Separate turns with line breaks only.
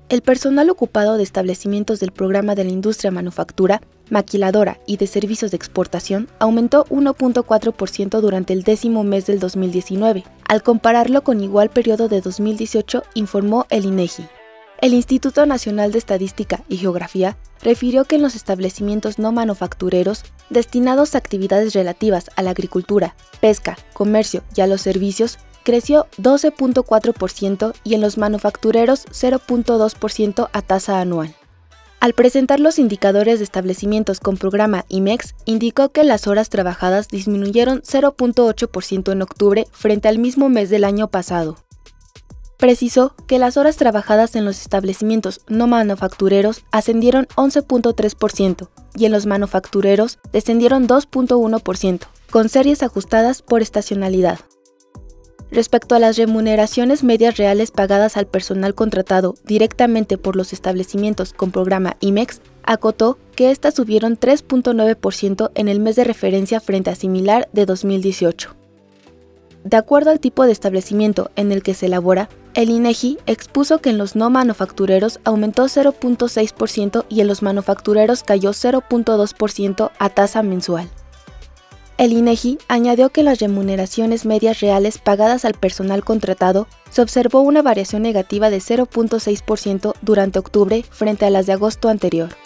El personal ocupado de establecimientos del programa de la industria manufactura, maquiladora y de servicios de exportación aumentó 1.4% durante el 10º mes del 2019, al compararlo con igual periodo de 2018, informó el INEGI. El Instituto Nacional de Estadística y Geografía refirió que en los establecimientos no manufactureros destinados a actividades relativas a la agricultura, pesca, comercio y a los servicios, creció 12.4% y en los manufactureros 0.2% a tasa anual. Al presentar los indicadores de establecimientos con programa IMEX, indicó que las horas trabajadas disminuyeron 0.8% en octubre frente al mismo mes del año pasado. Precisó que las horas trabajadas en los establecimientos no manufactureros ascendieron 11.3% y en los manufactureros descendieron 2.1%, con series ajustadas por estacionalidad. Respecto a las remuneraciones medias reales pagadas al personal contratado directamente por los establecimientos con programa IMEX, acotó que éstas subieron 3.9% en el mes de referencia frente a similar de 2018. De acuerdo al tipo de establecimiento en el que se elabora, el INEGI expuso que en los no manufactureros aumentó 0.6% y en los manufactureros cayó 0.2% a tasa mensual. El INEGI añadió que en las remuneraciones medias reales pagadas al personal contratado se observó una variación negativa de 0.6% durante octubre frente a las de agosto anterior.